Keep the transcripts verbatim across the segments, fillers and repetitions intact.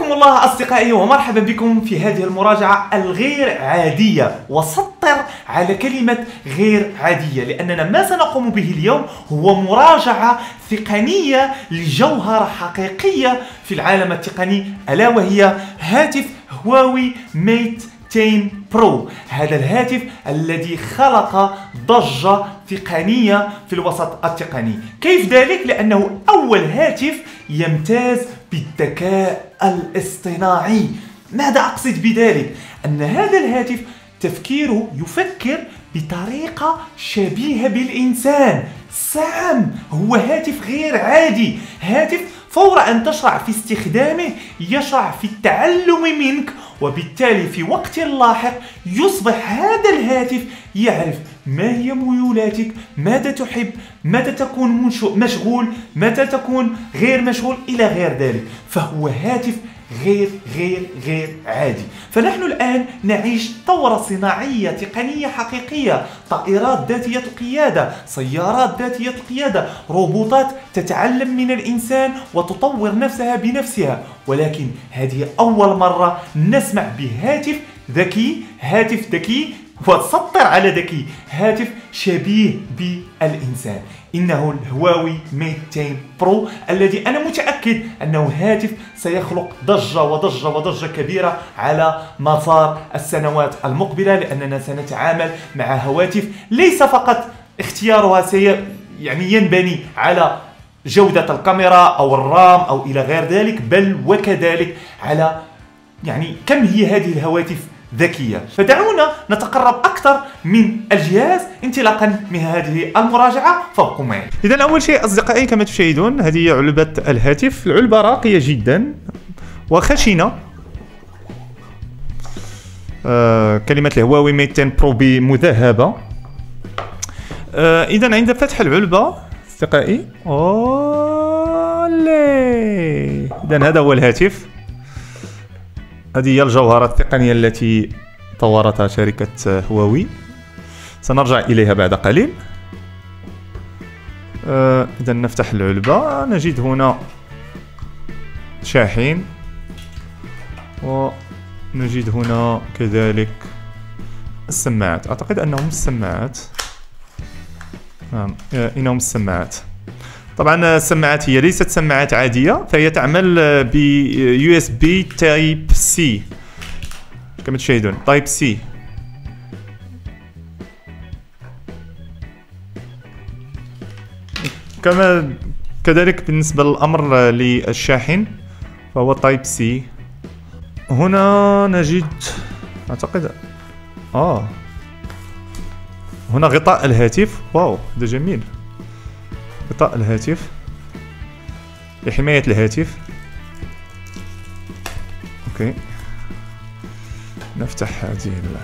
حياكم الله أصدقائي ومرحبا بكم في هذه المراجعة الغير عادية. وسطر على كلمة غير عادية، لأننا ما سنقوم به اليوم هو مراجعة تقنية لجوهرة حقيقية في العالم التقني، ألا وهي هاتف هواوي ميت عشرة برو. هذا الهاتف الذي خلق ضجة تقنية في الوسط التقني. كيف ذلك؟ لأنه أول هاتف يمتاز بالذكاء الاصطناعي. ماذا أقصد بذلك؟ أن هذا الهاتف تفكيره يفكر بطريقة شبيهة بالإنسان. سام هو هاتف غير عادي، هاتف فور أن تشرع في استخدامه يشرع في التعلم منك، وبالتالي في وقت لاحق يصبح هذا الهاتف يعرف ما هي ميولاتك، ماذا تحب، متى تكون مشغول، متى تكون غير مشغول، إلى غير ذلك. فهو هاتف غير غير غير عادي. فنحن الآن نعيش ثورة صناعية تقنية حقيقية. طائرات ذاتية القيادة، سيارات ذاتية القيادة، روبوتات تتعلم من الإنسان وتطور نفسها بنفسها. ولكن هذه أول مرة نسمع بهاتف ذكي، هاتف ذكي وسطر على ذكي، هاتف شبيه بالإنسان. إنه الهواوي ميت عشرة برو، الذي أنا متأكد أنه هاتف سيخلق ضجة وضجة وضجة كبيرة على مسار السنوات المقبلة، لأننا سنتعامل مع هواتف ليس فقط اختيارها سي يعني ينبني على جودة الكاميرا أو الرام أو إلى غير ذلك، بل وكذلك على يعني كم هي هذه الهواتف ذكية. فدعونا نتقرب أكثر من الجهاز انطلاقا من هذه المراجعة، فابقوا معي. إذا أول شيء أصدقائي كما تشاهدون هذه هي علبة الهاتف. العلبة راقية جدا وخشنة. آه كلمة الهواوي ميت عشرة برو بمذهبة. آه إذا عند فتح العلبة أصدقائي، أولي، إذا هذا هو الهاتف. هذه هي الجوهرة التقنية التي طورتها شركة هواوي، سنرجع إليها بعد قليل. آه إذا نفتح العلبة نجد هنا شاحن، ونجد هنا كذلك السماعات. أعتقد أنهم السماعات، نعم إنهم السماعات. طبعا السماعات هي ليست سماعات عادية، فهي تعمل ب يو إس بي تايب سي كما تشاهدون، تايب سي. كما كذلك بالنسبة للأمر للشاحن فهو تايب سي. هنا نجد أعتقد آه هنا غطاء الهاتف. واو ده جميل، غطاء الهاتف لحماية الهاتف. اوكي نفتح هذه ال...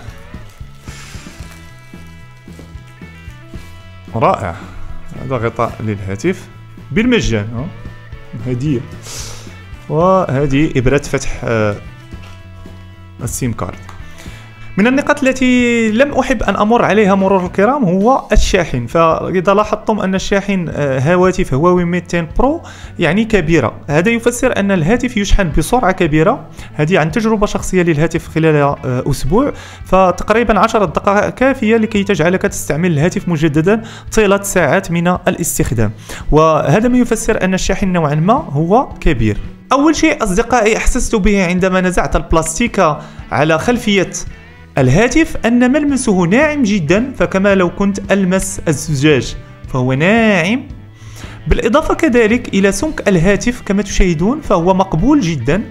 رائع، هذا غطاء للهاتف بالمجان، ها هدية. وهذه إبرة فتح آه السيم كارد. من النقاط التي لم أحب أن أمر عليها مرور الكرام هو الشاحن. فإذا لاحظتم أن الشاحن هواتف هواوي ميت عشرة برو يعني كبيرة، هذا يفسر أن الهاتف يشحن بسرعة كبيرة. هذه عن تجربة شخصية للهاتف خلال أسبوع، فتقريبا عشر دقائق كافية لكي تجعلك تستعمل الهاتف مجددا طيلة ساعات من الاستخدام، وهذا ما يفسر أن الشاحن نوعا ما هو كبير. أول شيء أصدقائي أحسست به عندما نزعت البلاستيكة على خلفية الهاتف أن ملمسه ناعم جدا، فكما لو كنت ألمس الزجاج، فهو ناعم. بالإضافة كذلك إلى سمك الهاتف كما تشاهدون فهو مقبول جدا.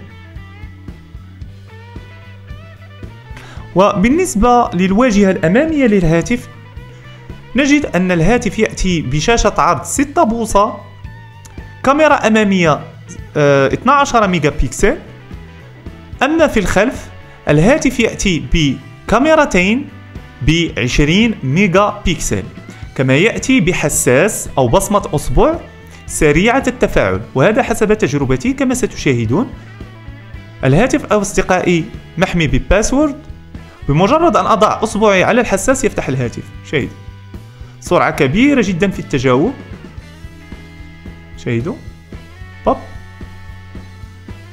وبالنسبة للواجهة الأمامية للهاتف نجد أن الهاتف يأتي بشاشة عرض ستة بوصة، كاميرا أمامية اثني عشر ميجا بكسل. أما في الخلف الهاتف يأتي بكاميرتين ب عشرين ميجا بكسل، كما يأتي بحساس أو بصمة أصبع سريعة التفاعل، وهذا حسب تجربتي كما ستشاهدون. الهاتف أصدقائي محمي بباسورد، بمجرد أن أضع أصبعي على الحساس يفتح الهاتف. شاهد سرعة كبيرة جدا في التجاوب، شاهدوا بوب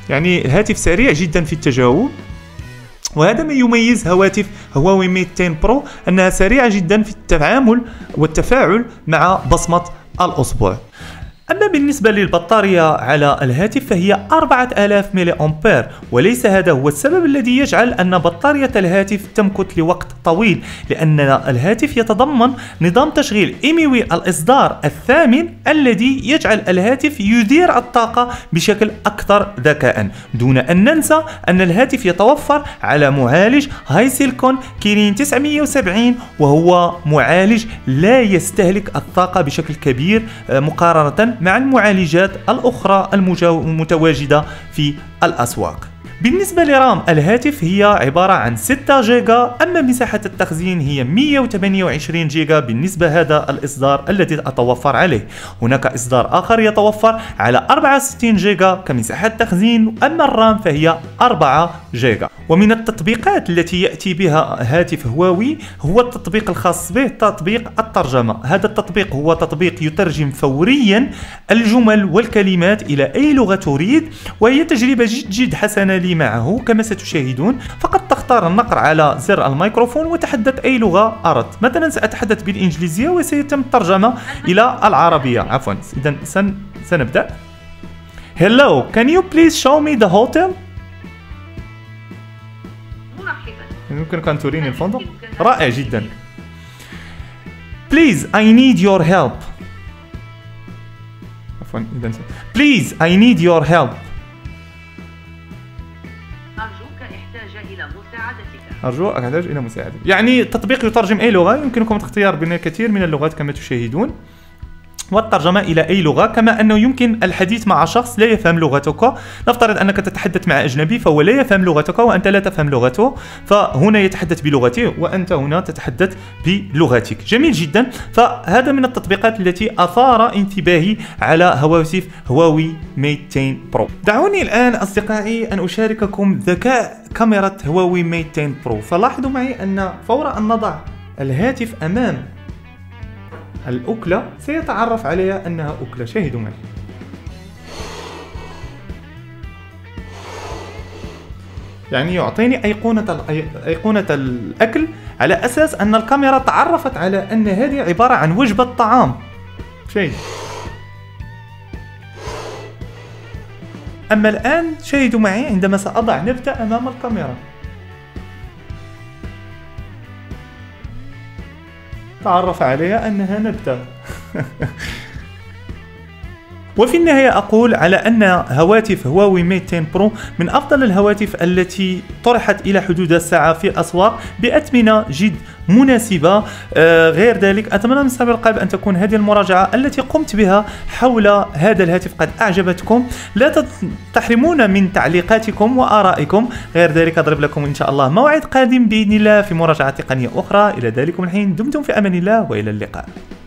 يعني الهاتف سريع جدا في التجاوب، وهذا ما يميز هواتف هواوي ميت عشرة برو أنها سريعة جدا في التعامل والتفاعل مع بصمة الأصبع. أما بالنسبة للبطارية على الهاتف فهي أربعة آلاف ملي أمبير، وليس هذا هو السبب الذي يجعل أن بطارية الهاتف تمكث لوقت طويل، لأن الهاتف يتضمن نظام تشغيل إيميوي الإصدار الثامن الذي يجعل الهاتف يدير الطاقة بشكل أكثر ذكاء، دون أن ننسى أن الهاتف يتوفر على معالج هاي سيليكون كيرين تسعمئة وسبعين، وهو معالج لا يستهلك الطاقة بشكل كبير مقارنة مع المعالجات الأخرى المتواجدة في الأسواق. بالنسبة لرام الهاتف هي عبارة عن ستة جيجا، أما مساحة التخزين هي مئة وثمانية وعشرين جيجا بالنسبة هذا الإصدار الذي أتوفر عليه. هناك إصدار آخر يتوفر على أربعة وستين جيجا كمساحة تخزين، أما الرام فهي أربعة جيجا. ومن التطبيقات التي يأتي بها هاتف هواوي هو التطبيق الخاص به، تطبيق الترجمة. هذا التطبيق هو تطبيق يترجم فوريا الجمل والكلمات إلى أي لغة تريد، وهي تجربة جد جد حسنة لي معه كما ستشاهدون. فقط تختار النقر على زر الميكروفون وتحدث أي لغة أردت، مثلا سأتحدث بالإنجليزية وسيتم الترجمة إلى العربية. عفوا، إذا سن... سنبدأ. Hello, can you please show me the hotel? يمكنك أن تريني الفندق؟ رائع جدا. Please, I need your help. عفوا، إذا Please, I need your help. أرجوك احتاج إلى مساعدتك. أرجوك أحتاج إلى مساعدتك. يعني التطبيق يترجم أي لغة، يمكنكم الاختيار بين الكثير من اللغات كما تشاهدون، والترجمة إلى أي لغة، كما أنه يمكن الحديث مع شخص لا يفهم لغتك. نفترض أنك تتحدث مع أجنبي فهو لا يفهم لغتك وأنت لا تفهم لغته، فهنا يتحدث بلغته وأنت هنا تتحدث بلغتك. جميل جدا. فهذا من التطبيقات التي أثار انتباهي على هواتف هواوي ميت عشرة برو. دعوني الآن أصدقائي أن أشارككم ذكاء كاميرا هواوي ميت عشرة برو. فلاحظوا معي أن فور أن نضع الهاتف أمام الأكلة سيتعرف عليها أنها أكلة. شاهدوا معي. يعني يعطيني أيقونة أيقونة الأكل على أساس أن الكاميرا تعرفت على أن هذه عبارة عن وجبة طعام. شيء. أما الآن شاهدوا معي عندما سأضع نبتة أمام الكاميرا، تعرف عليها أنها نبتة. وفي النهاية أقول على أن هواتف هواوي ميت عشرة برو من أفضل الهواتف التي طرحت إلى حدود الساعة في الأسواق بأثمنة جد مناسبة. آه غير ذلك أتمنى من صميم القلب أن تكون هذه المراجعة التي قمت بها حول هذا الهاتف قد أعجبتكم. لا تحرمونا من تعليقاتكم وآرائكم. غير ذلك أضرب لكم إن شاء الله موعد قادم بإذن الله في مراجعة تقنية أخرى. إلى ذلكم الحين دمتم في أمان الله وإلى اللقاء.